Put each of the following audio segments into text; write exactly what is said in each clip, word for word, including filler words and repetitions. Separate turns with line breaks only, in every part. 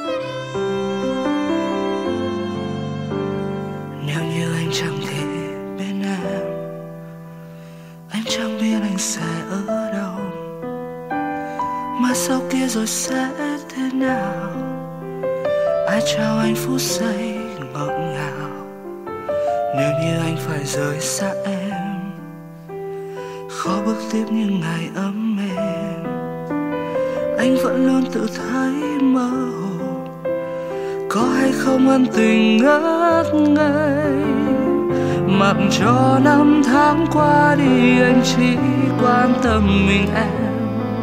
Nếu như anh chẳng thể bên em, anh chẳng biết anh sẽ ở đâu, mà sau kia rồi sẽ thế nào. Ai trao anh phút giây ngọt ngào. Nếu như anh phải rời xa em, khó bước tiếp những ngày ấm êm, anh vẫn luôn tự thấy mơ hồ, có hay không ân tình ngất ngây. Mặc cho năm tháng qua đi, anh chỉ quan tâm mình em.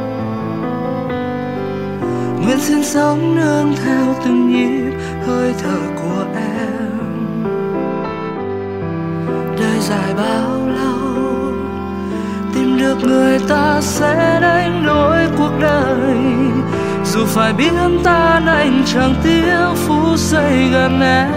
Nguyện xin sống nương theo từng nhịp hơi thở của em. Đời dài bao lâu, tìm được người ta sẽ đánh đổi cuộc đời. Dù phải biết tan anh chẳng tiếc phút giây gần em.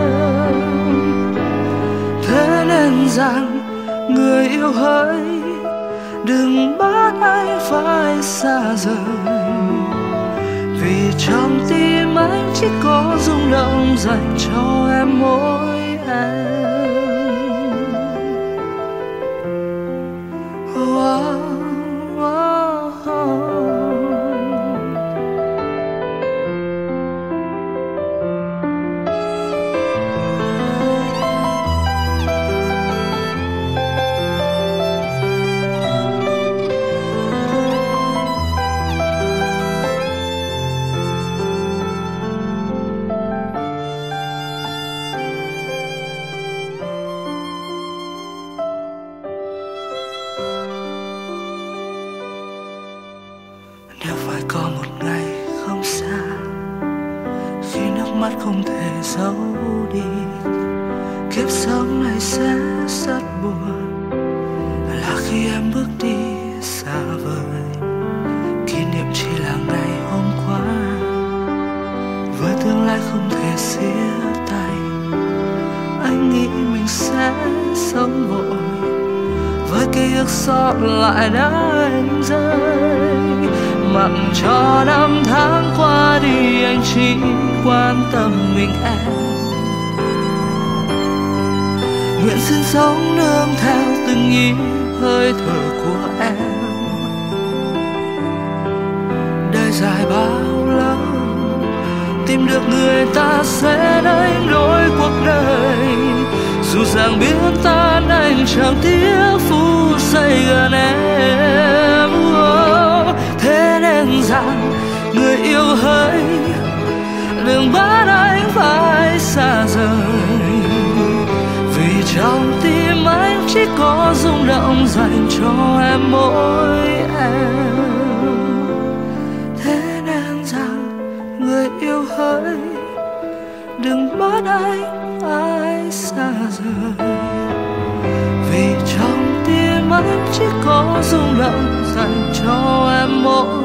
Thế nên rằng người yêu hỡi, đừng bắt anh phải xa rời, vì trong tim anh chỉ có rung động dành cho em mỗi em. Oh, oh, oh. Nếu phải có một ngày không xa, khi nước mắt không thể giấu đi, kiếp sống này sẽ rất buồn, là khi em bước đi xa vời. Kỷ niệm chỉ là ngày hôm qua, với tương lai không thể chia tay. Anh nghĩ mình sẽ sống vội, với ký ức sót lại đã anh rơi. Mặc cho năm tháng qua đi, anh chỉ quan tâm mình em. Nguyện xin sống nương theo từng nhịp hơi thở của em. Đời dài bao lâu, tìm được người ta sẽ đánh đổi cuộc đời. Dù rằng biết tan anh chẳng tiếc phút giây gần em. Oh, thế nên rằng người yêu hỡi, đừng bắt anh phải xa rời, vì trong tim anh chỉ có rung động dành cho em mỗi em. Thế nên rằng người yêu hỡi, đừng bắt anh phải xa rời, vì trong tim anh chỉ có rung động dành cho em mỗi